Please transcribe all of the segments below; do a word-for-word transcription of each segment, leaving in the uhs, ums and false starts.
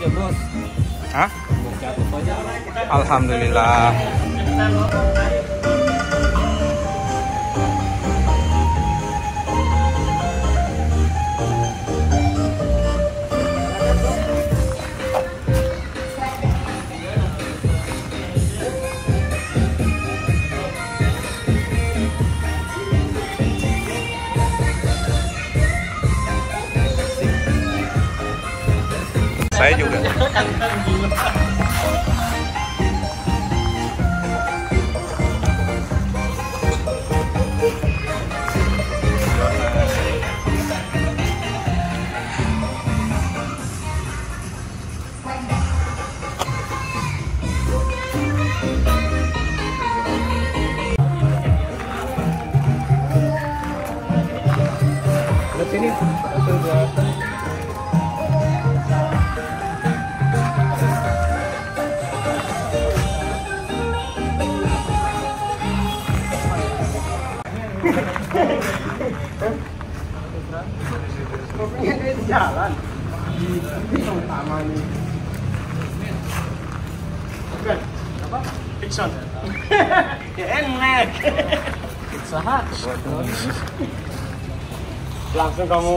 aja bos. Hah? Cakup aja. Alhamdulillah. Saya juga. Lihat ini sudah. Ini di jalan. Ini yang utama nih. Bukan. Apa? Fiction. Enak. Pizza Hut. Langsung kamu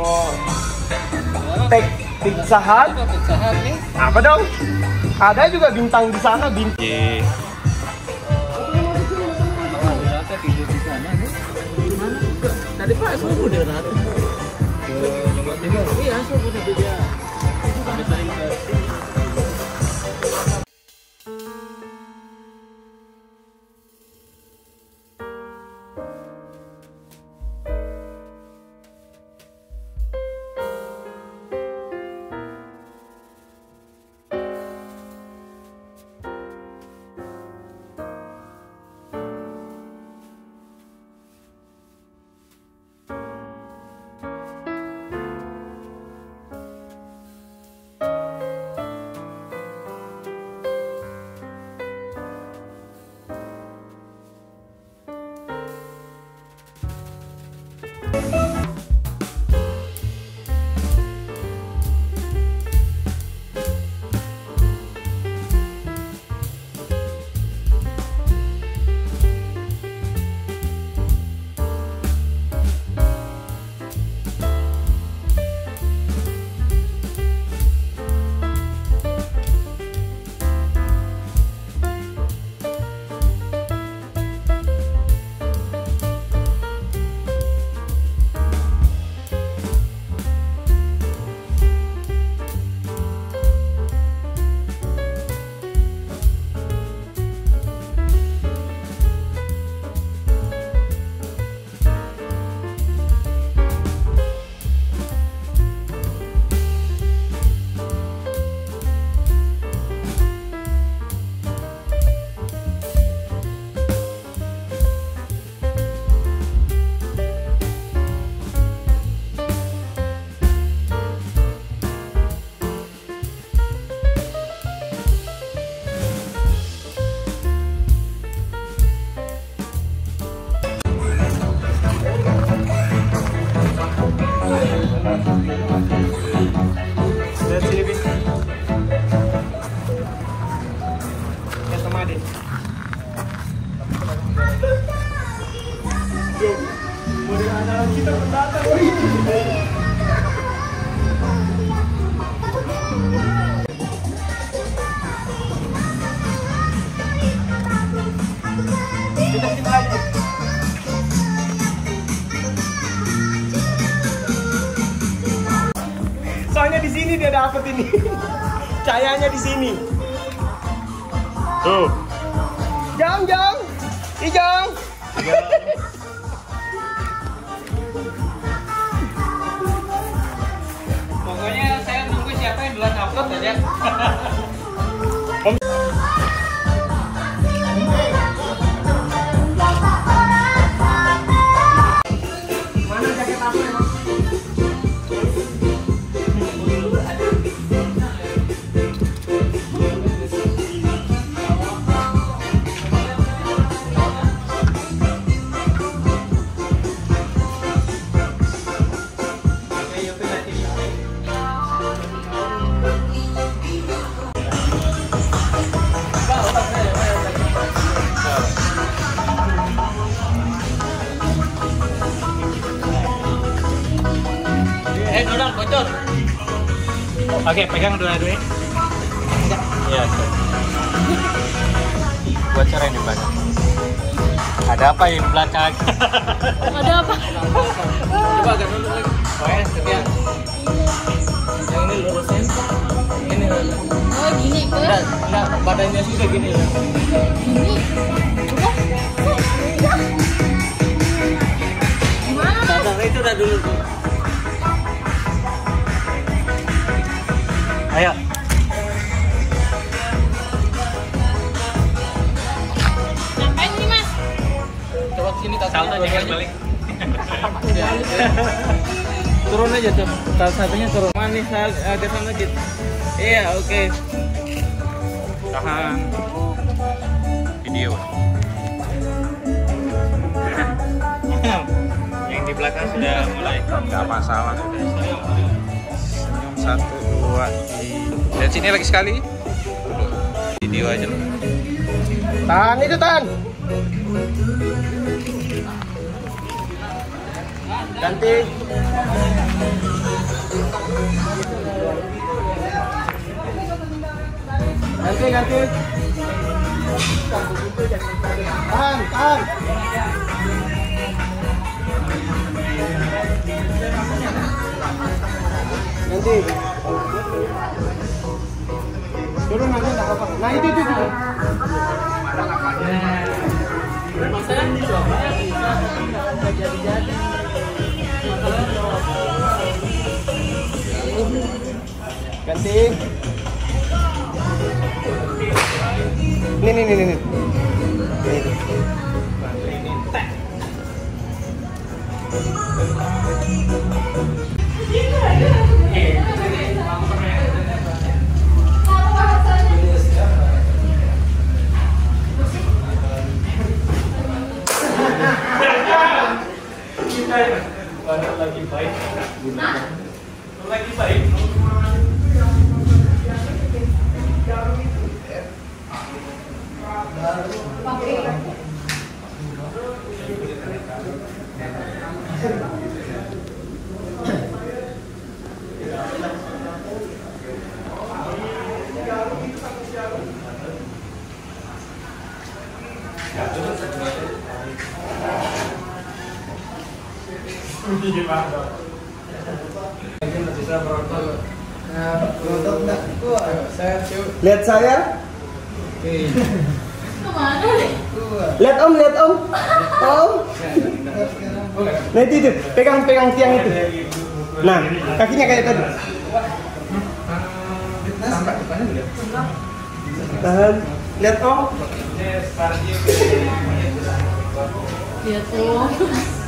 take Pizza Hut. Pizza Hut nih. Apa dong? Ada juga bintang di sana, bintang. Ye. Ternyata tidur di sana nih. Di mana? Tadi Pak subuh dia rata. Ke Jombang Timur. Iya, subuh tadi dia. Sampai sering ke kita mendatang. Kita kita lagi. Soalnya di sini dia dapat ini. Cahayanya di sini. Tuh. Jang, jang. Ijang. Pokoknya saya nunggu siapa yang duluan upload aja. Mana jaket apa ya? Oke, pegang dua-duanya. Enggak. Iya, so. Buat cara yang di belakang. Ada apa yang di belakang? Ada apa? Coba agak dulu lagi. Oh ya, sekian. Yang ini lurusin. Ini lagi. Oh gini ke? Enggak, enggak, badannya sih kayak gini ya. Gini. Udah. Gimana? Sadar itu udah dulu tuh. Ayo. Ngapain nih mas? Coba sini salto jangan balik. Ya, ya. Turun aja tuh. Salah satunya turun. Manis agak sana gitu. Iya, oke. Okay. Tahan video. Yang di belakang sudah mulai. Nggak masalah. Senyum satu dua tiga. Lihat sini lagi sekali. Video aja loh. Tahan itu tahan. Ganti. Ganti ganti. Tahan tahan. Ganti. Turun aja nggak apa-apa. Nah itu itu. itu. Masalah coba bisa nggak jadi-jadi. Ganti. Nih nih nih nih. nih. Lagi baik. Lagi baik. Lihat saya. Kemana nih? Lihat om, lihat om. Om. Nah itu, itu. Pegang pegang tiang itu. Nah, kakinya kayak tadi. Tahan. Lihat om. Lihat tuh.